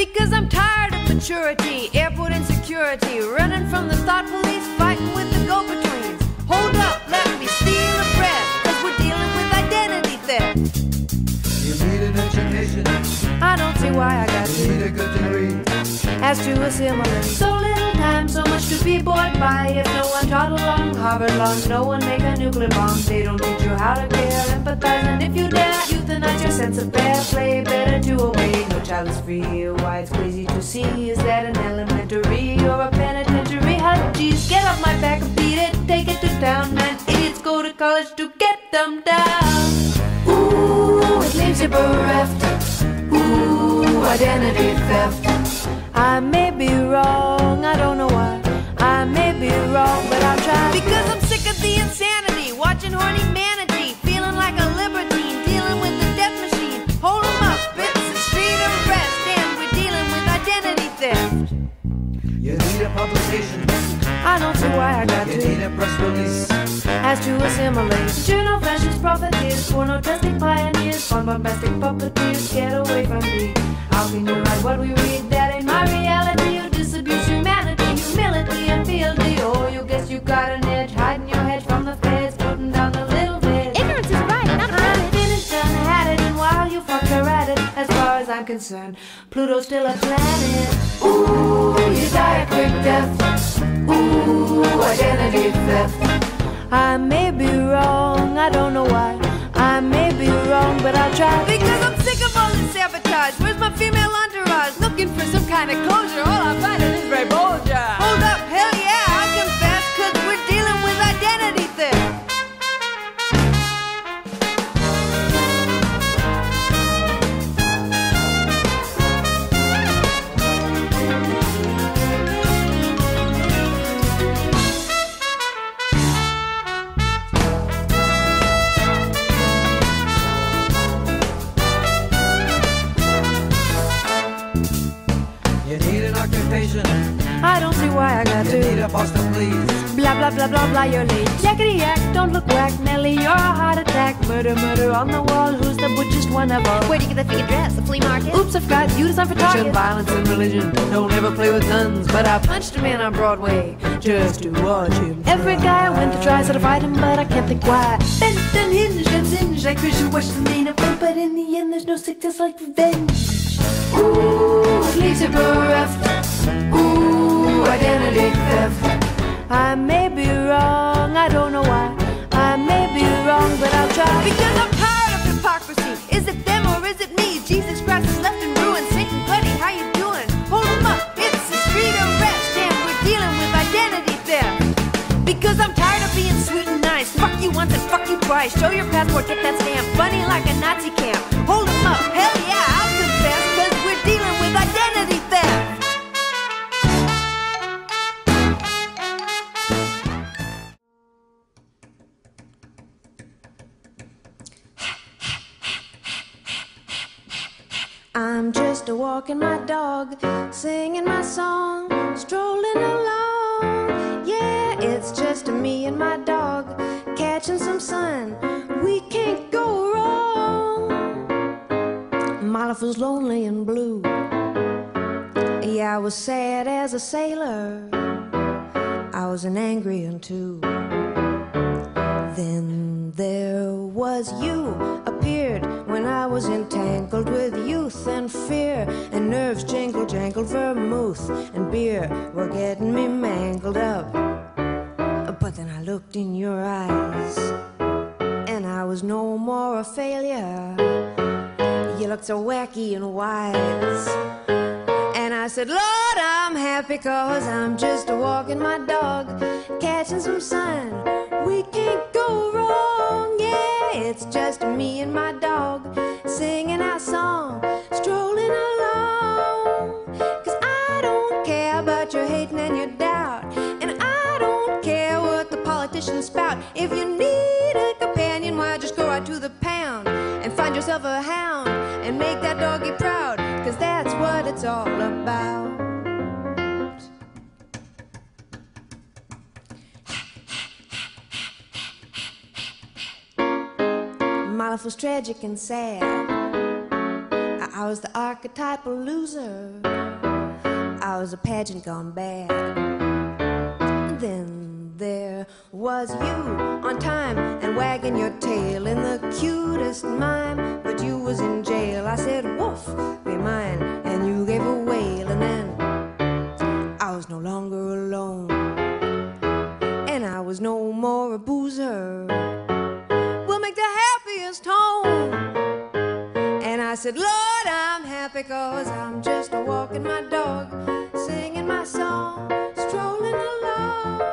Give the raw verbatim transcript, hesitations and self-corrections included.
Because I'm tired of maturity, airport insecurity, running from the thought police, fighting with the go-betweens. Hold up, let me steal a breath, cause we're dealing with identity theft. You need an education, I don't see why I got you to need a good degree. as to assimilate. So little time, so much to be bored by. If no one taught along Harvard long, no one make a nuclear bomb. They don't teach you how to care, empathize, and if you dare, euthanize your sense of fair play. Better to obey, no child is free. Why it's crazy to see, is that an elementary or a penitentiary? Huh, geez, get off my back and beat it, take it to town, man. Idiots go to college to get them down. Ooh, it leaves you bereft. Ooh, identity theft. I may be wrong, I don't know why. I may be wrong, but I'll try. Because I'm sick of the insanity, watching horny manatee, feeling like a libertine, dealing with the death machine. Hold 'em up, it's a street arrest, and we're dealing with identity theft. You need a publication, I don't see why I got you to need a press release. as to assimilate. Journal fascist profiteers, porno-testing pioneers, fun bombastic puppeteers, get away from me. How can you write what we read? That ain't my reality. You disabuse humanity, humility, and fealty. Oh, you guess you got an edge, hiding your head from the feds, putting down the little bit. Ignorance is right, not I right. finished done, had it, and while you fucked her at it, as far as I'm concerned, Pluto's still a planet. Ooh, you die a quick death. Ooh, identity theft. I may be wrong, I don't know why. I may be wrong, but I'll try. Because I'm sick of all this sabotage. Where's my female entourage? Looking for some kind of closure. All I'm finding is Rabolja. Hold up, hell yeah, I'll confess, cause we're dealing with identity theft. You need an occupation, I don't see why I got you need to a boss to please. blah blah blah blah blah, you're late. Yakety yak, don't look whack, Nelly, you're a heart attack. Murder, murder on the wall, who's the butchest one of all? Where do you get the fake address? The flea market? Oops, I forgot, you design for target. Violence and religion, don't ever play with guns. But I punched a man on Broadway just to watch him. Every guy I went to try said to fight him, but I can't think why. Bent and hinged and singed like Christian watched the main event, but in the end there's no sickness like revenge. Ooh, it leaves you bereft. Ooh, identity theft. I may be wrong, I don't know why. I may be wrong, but I'll try. Because I'm tired of hypocrisy. Is it them or is it me? Jesus Christ is left in ruins. Satan, buddy, how you doing? Hold 'em up, it's a street arrest, and we're dealing with identity theft. Because I'm tired of being sweet and nice. Fuck you once and fuck you twice. Show your passport, get that stamp. Funny like a Nazi camp. Hold 'em up, hell yeah, I'll confess, cause we're dealing with identity theft. I'm just a walking my dog, singing my song, strolling along. Yeah, it's just me and my dog, catching some sun. We can't go wrong. My life was lonely and blue. Yeah, I was sad as a sailor. I was an angry one too. Then there was you, appeared when I was entangled with youth and fear, and nerves jangled, jangled, vermouth and beer were getting me mangled up. But then I looked in your eyes, and I was no more a failure. You looked so wacky and wise, and I said, Lord, I'm happy 'cause I'm just a walking my dog, catching some sun. We can't go wrong, yeah, it's just me and my dog, singing our song, strolling along. 'Cause I don't care about your hating and your doubt, and I don't care what the politicians spout. If you need a companion, why just go out to the pound and find yourself a hound and make that doggy proud, 'cause that's what it's all about. My life was tragic and sad. I, I I was the archetypal loser. I was a pageant gone bad. Then there was you on time and wagging your tail in the cutest mime, but you was in jail. I said, woof, be mine, and you gave a wail, and then I was no longer alone, and I was no more a boozer. We'll make the happiest home. And I said, Lord, I'm happy 'cause I'm just walking my dog, singing my song, strolling along.